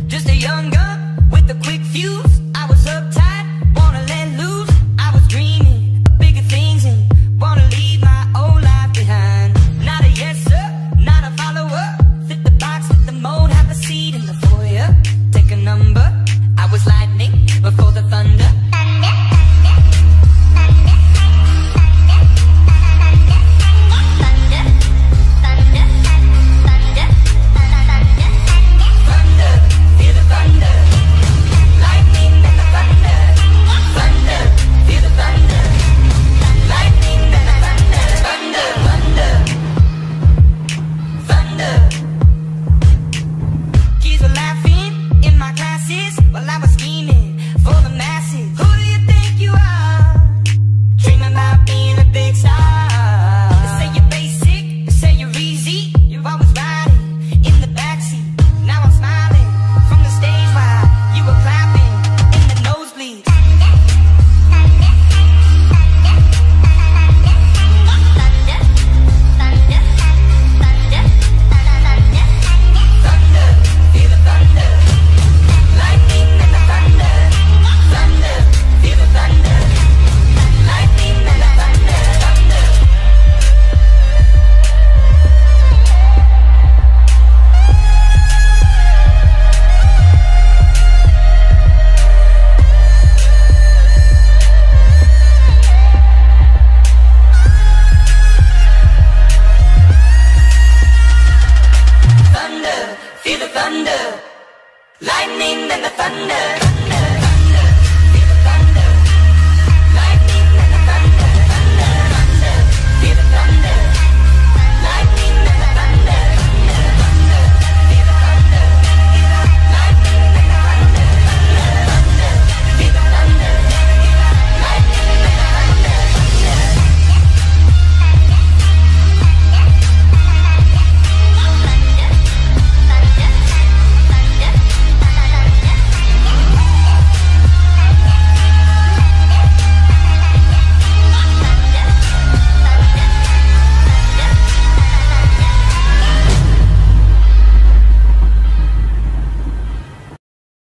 Just a young gun with a quick fuse. I was uptight, wanna let loose. I was dreaming of bigger things and wanna leave my old life behind. Not a yes sir, not a follower. Fit the box, fit the mold, have a seat in the foyer. Take a number. I was lightning before the thunder. Feel the thunder, lightning and the thunder.